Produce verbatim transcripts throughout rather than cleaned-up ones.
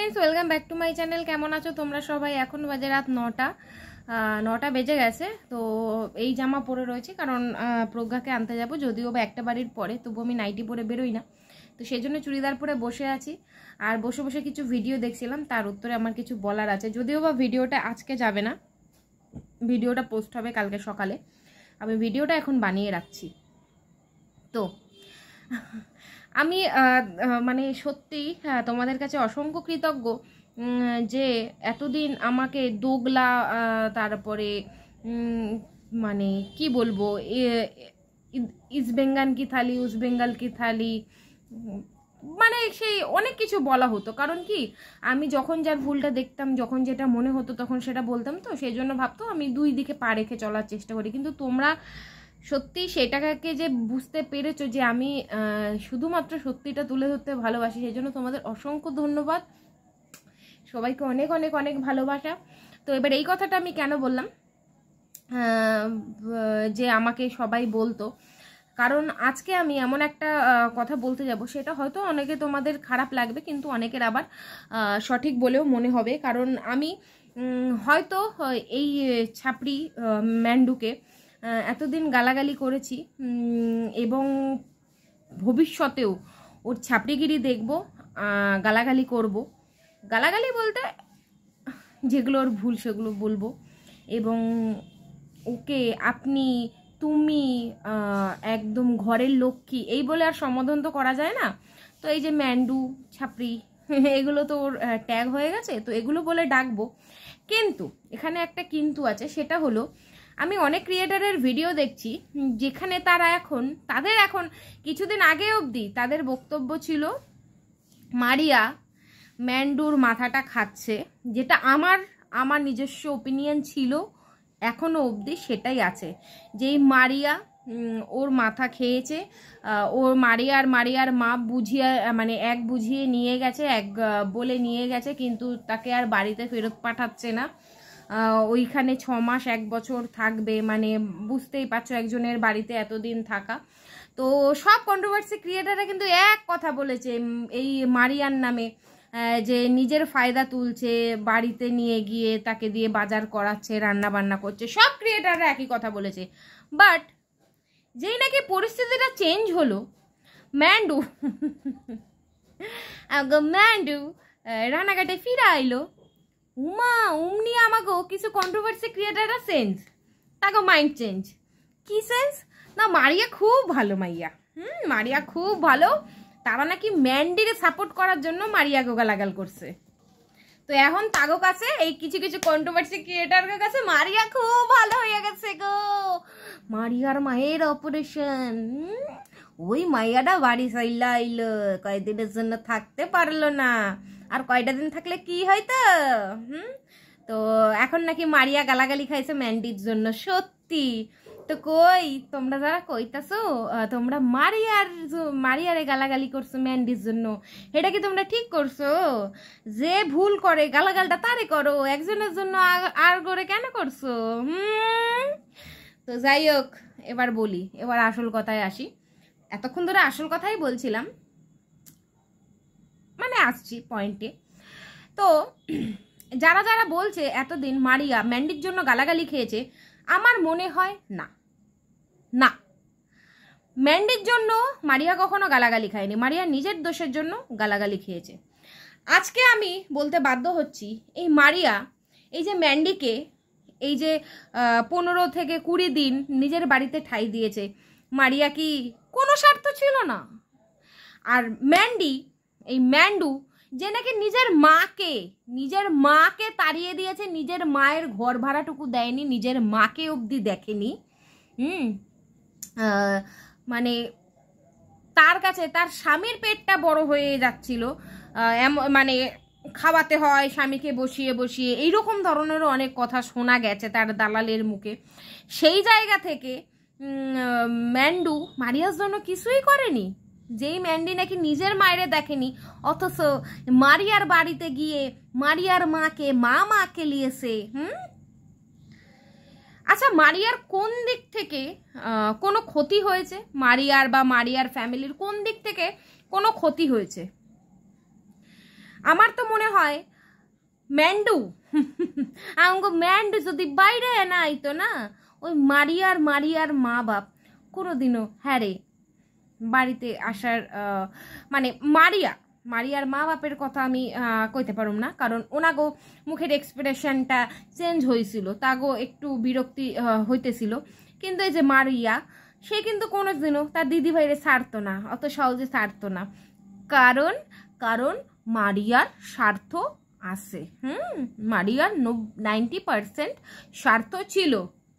Friends welcome back to my channel. केमन आछो तोमरा सबाई? एखन बाजे रात नटा नटा बेजे गेছে। तो এই জামা পরে রয়েছে কারণ প্রজ্ঞাকে আনতে যাব, যদিও বা একটা বাড়ির পরে, তবু আমি নাইটি পরে বেরোই না, তো সেজন্য চুড়িদার পরে বসে আছি আর বসে বসে কিছু ভিডিও দেখছিলাম। তার উত্তরে আমার কিছু বলার আছে, যদিও বা ভিডিওটা আজকে যাবে না, ভিডিওটা পোস্ট হবে কালকে সকালে। আমি ভিডিওটা এখন বানিয়ে রাখছি। তো আমি মানে সত্যি তোমাদের কাছে অসংখ্য কৃতজ্ঞ যে এতদিন আমাকে দোগলা, তারপরে মানে কি বলবো, ইস্ট বেঙ্গল কি থালি, উস বেঙ্গল কি থালি, মানে সেই অনেক কিছু বলা হতো। কারণ কি, আমি যখন যার ভুলটা দেখতাম, যখন যেটা মনে হতো তখন সেটা বলতাম, তো সেই জন্য ভাবতো আমি দুই দিকে পা রেখে চলার চেষ্টা করি। কিন্তু তোমরা সত্যি সেটাকে যে বুঝতে পেরেছো যে আমি শুধুমাত্র সত্যিটা তুলে ধরতে ভালোবাসি, সেই জন্য তোমাদের অসংখ্য ধন্যবাদ। সবাইকে অনেক অনেক অনেক ভালোবাসা। তো এবার এই কথাটা আমি কেন বললাম যে আমাকে সবাই বলতো, কারণ আজকে আমি এমন একটা কথা বলতে যাব, সেটা হয়তো অনেকে তোমাদের খারাপ লাগবে, কিন্তু অনেকের আবার সঠিক বলেও মনে হবে। কারণ আমি হয়তো এই ছাপড়ি ম্যান্ডুকে এতদিন গালাগালি করেছি এবং ভবিষ্যতেও ওর ছাপড়িগিরি দেখব, গালাগালি করব। গালাগালি বলতে যেগুলো ওর ভুল সেগুলো বলবো, এবং ওকে আপনি তুমি একদম ঘরের লক্ষ্মী এই বলে আর সম্বোধন তো করা যায় না। তো এই যে ম্যান্ডু, ছাপড়ি, এগুলো তো ওর ট্যাগ হয়ে গেছে, তো এগুলো বলে ডাকবো। কিন্তু এখানে একটা কিন্তু আছে, সেটা হলো আমি অনেক ক্রিয়েটারের ভিডিও দেখছি যেখানে তারা এখন তাদের এখন কিছুদিন আগে অবধি তাদের বক্তব্য ছিল মারিয়া ম্যান্ডুর মাথাটা খাচ্ছে, যেটা আমার আমার নিজস্ব ওপিনিয়ন ছিল, এখনও অবধি সেটাই আছে, যেই মারিয়া ওর মাথা খেয়েছে। ওর মারিয়ার মারিয়ার মা বুঝিয়ে মানে এক বুঝিয়ে নিয়ে গেছে, এক বলে নিয়ে গেছে, কিন্তু তাকে আর বাড়িতে ফেরত পাঠাচ্ছে না। ওইখানে ছ মাস এক বছর থাকবে, মানে বুঝতেই পারছো একজনের বাড়িতে এতদিন থাকা। তো সব কন্ট্রোভার্সি ক্রিয়েটাররা কিন্তু এক কথা বলেছে এই মারিয়ার নামে, যে নিজের ফায়দা তুলছে, বাড়িতে নিয়ে গিয়ে তাকে দিয়ে বাজার করাচ্ছে, রান্না বান্না করছে, সব ক্রিয়েটাররা একই কথা বলেছে। বাট যেই নাকি পরিস্থিতিটা চেঞ্জ হলো, ম্যান্ডু ম্যান্ডু রানাঘাটে ফিরে আইলো, উমা উমনি আমাকেও কিছু কন্ট্রোভার্সি ক্রিয়েটাররা সেন্স, তাকে মাইন্ড চেঞ্জ। কি সেন্স না, মারিয়া খুব ভালো, মাইয়া হুম মারিয়া খুব ভালো, তারা নাকি ম্যান্ডিরে সাপোর্ট করার জন্য মারিয়াকে গালাগাল করছে। তো এখন তাগো কাছে এই কিছু কিছু কন্ট্রোভার্সি ক্রিয়েটারের কাছে মারিয়া খুব ভালো হয়ে গেছে গো। মারিয়ার মায়ের অপারেশন, ওই মাইয়াটা বাড়ি চাইলা আইলো, কয়েকদিনের জন্য থাকতে পারলো না, আর কয়টা দিন থাকলে কি হয়তো। হুম তো এখন নাকি মারিয়া গালাগালি খাইছে ম্যান্ডির জন্য। সত্যি তো কই তোমরা যারা কইতাছো তোমরা মারিয়ার মারিয়ারে গালাগালি করছো ম্যান্ডির জন্য, এটা কি তোমরা ঠিক করছো? যে ভুল করে গালাগালটা তারে করো, একজনের জন্য আর করে কেন করছো? হুম তো যাই হোক, এবার বলি, এবার আসল কথায় আসি। এতক্ষণ ধরে আসল কথাই বলছিলাম, মানে আসছি পয়েন্টে। তো যারা যারা বলছে এতদিন মারিয়া ম্যান্ডির জন্য গালাগালি খেয়েছে, আমার মনে হয় না না ম্যান্ডির জন্য মারিয়া কখনো গালাগালি খায়নি, মারিয়া নিজের দোষের জন্য গালাগালি খেয়েছে। আজকে আমি বলতে বাধ্য হচ্ছি, এই মারিয়া এই যে ম্যান্ডিকে এই যে পনেরো থেকে কুড়ি দিন নিজের বাড়িতে ঠাঁই দিয়েছে, মারিয়া কি কোনো স্বার্থ ছিল না? আর ম্যান্ডি এই ম্যান্ডু যে নাকি নিজের মাকে নিজের মাকে তাড়িয়ে দিয়েছে, নিজের মায়ের ঘর ভাড়াটুকু দেয়নি, নিজের মাকে অবধি দেখেনি। হুম মানে তার কাছে তার স্বামীর পেটটা বড় হয়ে যাচ্ছিল, মানে খাওয়াতে হয় স্বামীকে বসিয়ে বসিয়ে, এইরকম ধরনেরও অনেক কথা শোনা গেছে তার দালালের মুখে। সেই জায়গা থেকে ম্যান্ডু মারিয়ার জন্য কিছুই করেনি, যেই ম্যান্ডি নাকি নিজের মায়েরে দেখেনি, অথচ মারিয়ার বাড়িতে গিয়ে মারিয়ার মাকে মা মা খেলিয়েছে। হুম আচ্ছা, মারিয়ার কোন দিক থেকে কোনো ক্ষতি হয়েছে? মারিয়ার বা মারিয়ার ফ্যামিলির কোন দিক থেকে কোনো ক্ষতি হয়েছে? আমার তো মনে হয় ম্যান্ডু আমাকে ম্যান্ডু যদি বাইরে না আইতো না, ওই মারিয়ার মারিয়ার মা বাপ কোনোদিনও হ্যাঁ রে বাড়িতে আসার মানে মারিয়া মারিয়ার মা বাপের কথা আমি কইতে পারুম না, কারণ ওনাগো মুখের এক্সপ্রেশনটা চেঞ্জ হয়েছিল, তাগো একটু বিরক্তি হইতেছিল। কিন্তু এই যে মারিয়া, সে কিন্তু কোনোদিনও তার দিদি ভাইরে ছাড়তো না, অত সহজে ছাড়তো না, কারণ কারণ মারিয়ার স্বার্থ আছে। হুম মারিয়ার নাইনটি পার্সেন্ট স্বার্থ ছিল।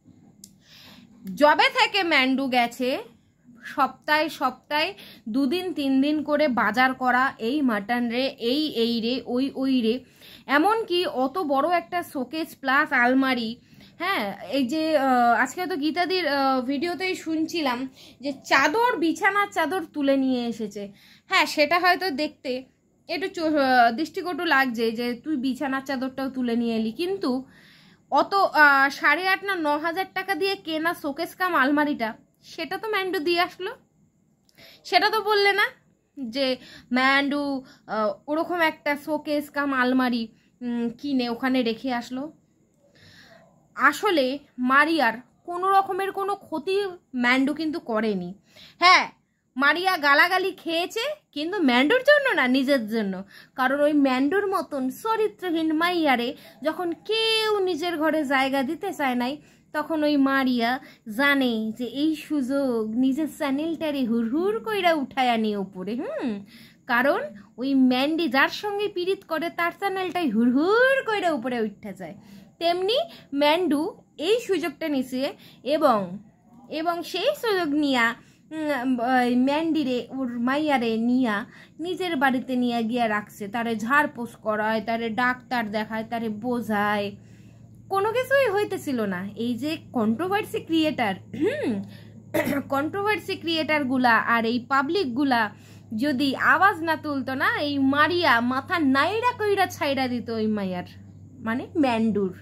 জবে থেকে ম্যান্ডু গেছে সপ্তাহে সপ্তাহে দুদিন তিন দিন করে বাজার করা, এই মাটন রে, এই এই রে, ওই ওই রে, এমনকি অত বড় একটা শোকেস প্লাস আলমারি। হ্যাঁ এই যে আজকে তো গীতাদির ভিডিওতেই শুনছিলাম যে চাদর, বিছানার চাদর তুলে নিয়ে এসেছে। হ্যাঁ সেটা হয়তো দেখতে একটু দৃষ্টিকটু লাগছে যে তুই বিছানার চাদরটাও তুলে নিয়ে এলি, কিন্তু অত সাড়ে আট না ন হাজার টাকা দিয়ে কেনা শোকেস কাম আলমারিটা সেটা তো ম্যান্ডু দিয়ে আসলো। সেটা তো বললে না যে ম্যান্ডু ওরকম একটা শোকেস কাম আলমারি কিনে ওখানে রেখে আসলো। আসলে মারিয়ার কোনো রকমের কোনো ক্ষতি ম্যান্ডু কিন্তু করেনি। হ্যাঁ মারিয়া গালাগালি খেয়েছে, কিন্তু ম্যান্ডুর জন্য না, নিজের জন্য। কারণ ওই ম্যান্ডুর মতন চরিত্রহীন মাইয়ারে যখন কেউ নিজের ঘরে জায়গা দিতে চায় নাই, তখন ওই মারিয়া জানে যে এই সুযোগ নিজের চ্যানেলটারে হুর হুর কইরা উঠায় আনি উপরে। হুম কারণ ওই ম্যান্ডি যার সঙ্গে পীড়িত করে তার চ্যানেলটাই হুর হুর কইরা উপরে উঠতে যায়। তেমনি ম্যান্ডু এই সুযোগটা নিছে এবং এবং সেই সুযোগ নিয়া ম্যান্ডিরে ওর মাইয়ারে নিয়া নিজের বাড়িতে নিয়ে গিয়ে রাখছে, তারে ঝাড়পোছ করায়, তারে ডাক্তার দেখায়, তারে বোঝায়, কোনো কিছুই হইতেছিল না। এই যে কন্ট্রোভার্সি ক্রিয়েটার হুম কন্ট্রোভার্সি ক্রিয়েটারগুলা আর এই পাবলিকগুলা যদি আওয়াজ না তুলতো না, এই মারিয়া মাথা নাইড়া কইরা ছাইড়া দিত ওই মাইয়ার, মানে ম্যান্ডুর।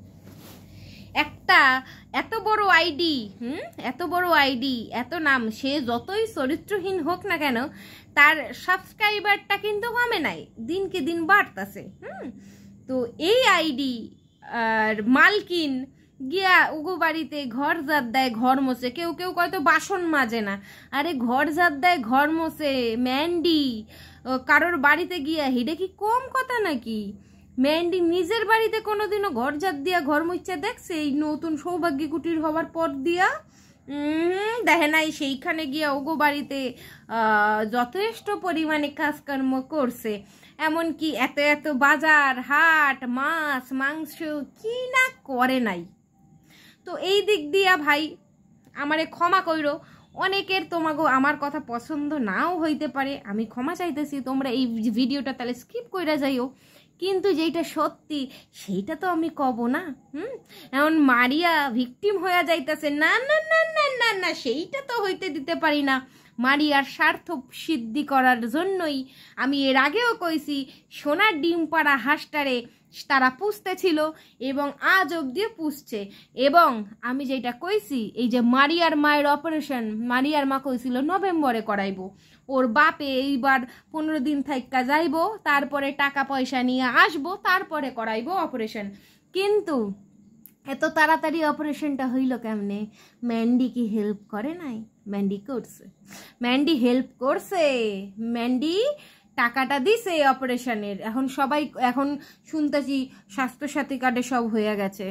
একটা এত বড় আইডি, হুম এত বড় আইডি, এত নাম, সে যতই চরিত্রহীন হোক না কেন তার সাবস্ক্রাইবারটা কিন্তু কমে নাই, দিনকে দিন বাড়তাছে। হুম তো এই আইডি আর মালকিন গিয়া উগো বাড়িতে ঘর জাত দেয়, ঘর মোছে। কেউ কেউ হয়তো বাসন মাজে না, আরে ঘর জাত দেয়, ঘর মোছে ম্যান্ডি কারোর বাড়িতে গিয়া, হিডে কি কম কথা নাকি? ম্যান্ডি নিজের বাড়িতে কোনোদিনও ঘর জাত দিয়া ঘর মুচ্ছা দেখছে এই নতুন সৌভাগ্য কুটির হওয়ার পর দিয়া? হুম দেখে নাই। সেইখানে গিয়া ওগো বাড়িতে যথেষ্ট পরিমাণে কাজকর্ম করছে, এমনকি এত এত বাজার হাট মাছ মাংস কি না করে নাই। তো এই দিক দিয়া ভাই আমারে ক্ষমা কইরো, অনেকের তোমাগো আমার কথা পছন্দ নাও হইতে পারে, আমি ক্ষমা চাইতেছি, তোমরা এই ভিডিওটা তাহলে স্কিপ কইরা যাইও, কিন্তু যেইটা সত্যি সেইটা তো আমি কব না। হুম এমন মারিয়া ভিকটিম হয়ে যাইতেছে, না না না না না না সেইটা তো হইতে দিতে পারি না। মারিয়ার স্বার্থ সিদ্ধি করার জন্যই আমি এর আগেও কইছি সোনার ডিম পাড়া হাঁসটারে তারা পুষতেছিল এবং আজ অবধিও পুষছে। এবং আমি যেটা কইছি এই যে মারিয়ার মায়ের অপারেশন, মারিয়ার মা কইছিল নভেম্বরে করাইবো, ওর বাপে এইবার পনেরো দিন থাইকা যাইবো, তারপরে টাকা পয়সা নিয়ে আসবো, তারপরে করাইবো অপারেশন। কিন্তু এত তাড়াতাড়ি অপারেশনটা হইল কেমনে? ম্যান্ডি কি হেল্প করে নাই? ম্যান্ডি করছে, ম্যান্ডি হেল্প করছে, ম্যান্ডি টাকাটা দিছে অপারেশনের। এখন সবাই এখন শুনতেছি স্বাস্থ্যসাথী কার্ডে সব হয়ে গেছে।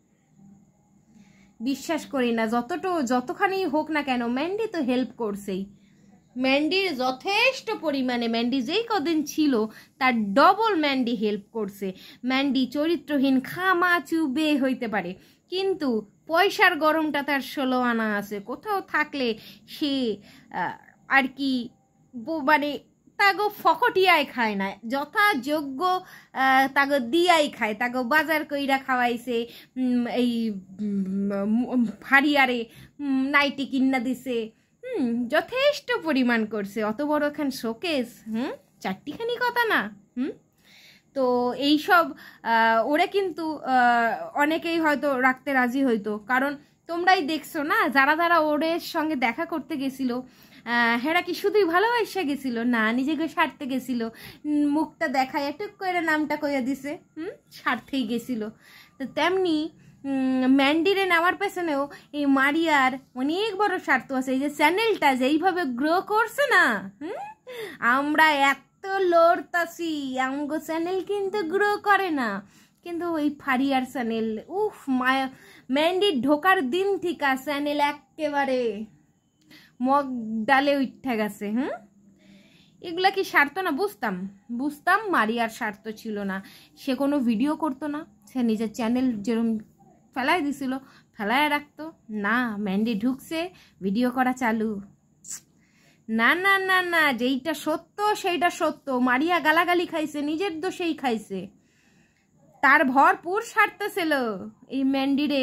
বিশ্বাস করি না, যতটা যতখানি হোক না কেন ম্যান্ডি তো হেল্প করছেই। ম্যান্ডির যথেষ্ট পরিমাণে, ম্যান্ডি যেই কদিন ছিল তার ডবল ম্যান্ডি হেল্প করছে। ম্যান্ডি চরিত্রহীন খামা চুবে হইতে পারে, কিন্তু পয়সার গরমটা তার ষোলো আনা আছে। কোথাও থাকলে সে আর কি মানে তাগো ফকটিয়ায় খায় না, যথাযোগ্য তাগো দিয়াই খায়। তাগো বাজার কইরা খাওয়াইছে, এই ফারিয়ারে নাইটি কিন্না দিছে, হুম যথেষ্ট পরিমাণ করছে। অত বড় এখান শোকেস, হুম চারটিখানি কথা না। হুম তো এইসব ওরে কিন্তু অনেকেই হয়তো রাখতে রাজি হইতো, কারণ তোমরাই দেখছো না যারা যারা ওরের সঙ্গে দেখা করতে গেছিল, হেরা কি শুধুই ভালোবাসা গেছিল না, নিজেকে সারতে গেছিল, মুখটা দেখায় একটু করে নামটা কইয়া দিছে, হুম, স্বার্থেই গেছিল। তো তেমনি ম্যান্ডিরে নেওয়ার পেছনেও এই মারিয়ার অনেক বড় স্বার্থ আছে। এই যে চ্যানেলটা যেইভাবে গ্রো করছে না, হুম, আমরা এত লড়তাছি, আমগো চ্যানেল কিন্তু গ্রো করে না, কিন্তু ওই ফারিয়ার চ্যানেল, উফ, মায়া ম্যান্ডির ঢোকার দিন থেকে চ্যানেল একেবারে মগ ডালে উঠে গেছে। হুম, এগুলা কি স্বার্থ না? বুঝতাম বুঝতাম মারিয়ার স্বার্থ ছিল না, সে কোনো ভিডিও করতো না, সে নিজের চ্যানেল যেরকম ফেলাই দিছিল ফেলায় রাখতো না। ম্যান্ডি ঢুকছে, ভিডিও করা চালু। না না না না, যেইটা সত্য সেইটা সত্য। মারিয়া গালাগালি খাইছে, নিজের দোষেই খাইছে, তার ভরপুর স্বার্থ ছিল এই ম্যান্ডিরে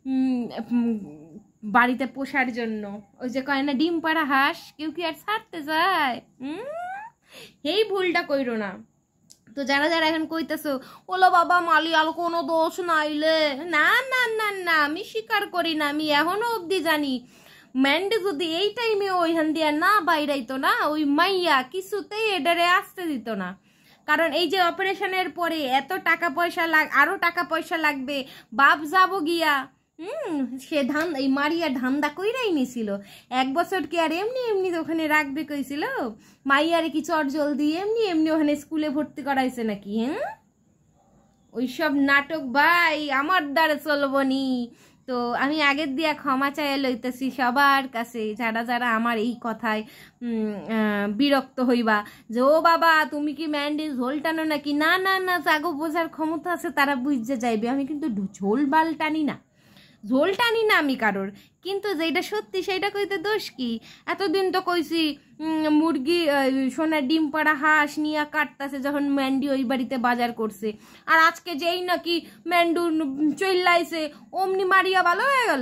বাড়িতে পোষার জন্য। ওই যে কয় না, ডিম পাড়া হাঁস কেউ কি আর ছাড়তে চায়? এই ভুলটা কইরো না। তো যারা যারা এখন কইতেছো ওলো বাবা মালিয়াল কোনো দোষ নাইলে, না না না না, আমি স্বীকার করি না। আমি এখনো অবধি জানি ম্যান্ডি যদি এই টাইমে ওইখান দিয়ে না বাইরাইতো না, ওই মাইয়া কিছুতেই এডারে আসতে দিত না। কারণ এই যে অপারেশনের পরে এত টাকা পয়সা লাগ, আরো টাকা পয়সা লাগবে, বাপ যাবো গিয়া, হুম, সে ধান এই মারিয়া ধান্দা কইরাই নিছিল। এক বছর কি আর এমনি এমনি ওখানে রাখবে কইছিল? মাইয়ারে কি চট জলদি এমনি এমনি ওখানে স্কুলে ভর্তি করাইছে নাকি? হ্যাঁ, ওইসব নাটক ভাই আমার দ্বারা চলবো নি। তো আমি আগের দিয়া ক্ষমা চাইয়া লইতেছি সবার কাছে, যারা যারা আমার এই কথায় বিরক্ত হইবা যে ও বাবা তুমি কি ম্যান্ডি ঝোল টানো নাকি। না না না, জাগো বোঝার ক্ষমতা আছে, তারা বুঝতে যাইবে। আমি কিন্তু ঝোল বাল টানি না, ঝোল টানি না আমি কারোর, কিন্তু যেটা সত্যি সেইটা কইতে দোষ কি? এতদিন তো কইছি মুরগি সোনার ডিম পাড়া হাঁস নিয়ে কাটতাছে যখন ম্যান্ডি ওই বাড়িতে বাজার করছে, আর আজকে যেই নাকি ম্যান্ডু চইল্লাইছে অমনি মারিয়া ভালো হয়ে গেল।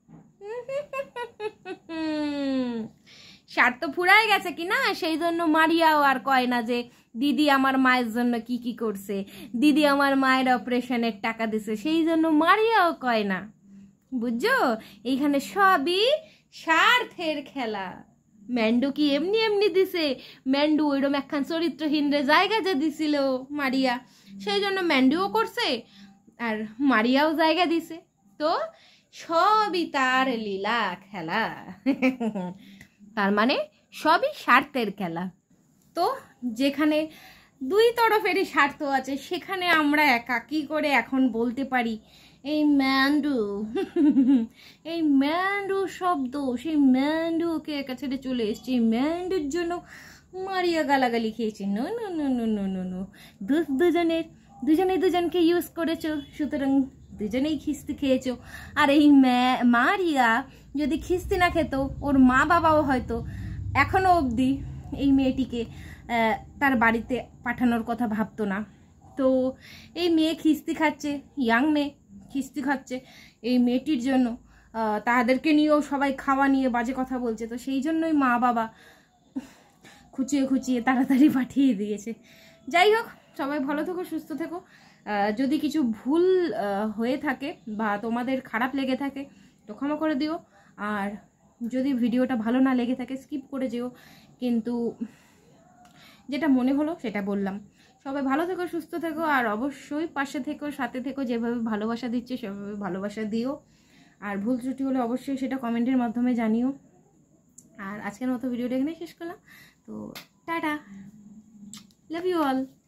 স্বার্থ ফুরাই গেছে কি না, সেই জন্য মারিয়াও আর কয় না যে দিদি আমার মায়ের জন্য কি কি করছে, দিদি আমার মায়ের অপারেশনের টাকা দিছে, সেই জন্য মারিয়াও কয় না। বুঝছো, এইখানে সবই স্বার্থের খেলা। ম্যান্ডু কি এমনি এমনি দিছে? ম্যান্ডু ওইরকম একখান চরিত্রহীন রে জায়গা যে দিছিল মারিয়া, সেই জন্য ম্যান্ডুও করছে আর মারিয়াও জায়গা দিছে। তো সবই তার লীলা খেলা। তার মানে সবই স্বার্থের খেলা। তো যেখানে দুই তরফেরই স্বার্থ আছে, সেখানে আমরা একা কি করে এখন বলতে পারি এই ম্যান্ডু, এই ম্যান্ডু শব্দ, সেই ম্যান্ডু ওকে একা ছেড়ে চলে এসছে, এই ম্যান্ডুর জন্য মারিয়া গালাগালি খেয়েছে। No no no no no no no, দুজনের দুজনে দুজনকে ইউজ করেছো, সুতরাং দুজনেই খিস্তি খেয়েছো। আর এই মারিয়া যদি খিস্তি না খেত, ওর মা বাবাও হয়তো এখনো অবধি এই মেয়েটিকে তার বাড়িতে পাঠানোর কথা ভাবতো না। তো এই মেয়ে খিস্তি খাচ্ছে, ইয়াং মেয়ে খিস্তি খাচ্ছে এই মেয়েটির জন্য, তাদেরকে নিয়েও সবাই খাওয়া নিয়ে বাজে কথা বলছে। তো সেই জন্যই মা বাবা খুঁচিয়ে খুঁচিয়ে তাড়াতাড়ি পাঠিয়ে দিয়েছে। যাই হোক, সবাই ভালো থেকো, সুস্থ থেকো। যদি কিছু ভুল হয়ে থাকে বা তোমাদের খারাপ লেগে থাকে তো ক্ষমা করে দিও, আর যদি ভিডিওটা ভালো না লেগে থাকে স্কিপ করে যেও, কিন্তু যেটা মনে হলো সেটা বললাম। সবাই ভালো থেকো, সুস্থ থেকো, আর অবশ্যই পাশে থেকো, সাথে থেকো। যেভাবে ভালোবাসা দিচ্ছে সেভাবে ভালোবাসা দিও, আর ভুল ত্রুটি হলে অবশ্যই সেটা কমেন্টের মাধ্যমে জানিও। আর আজকের মতো ভিডিওটা এখানে শেষ করলাম। তো টাটা, লাভ ইউ অল।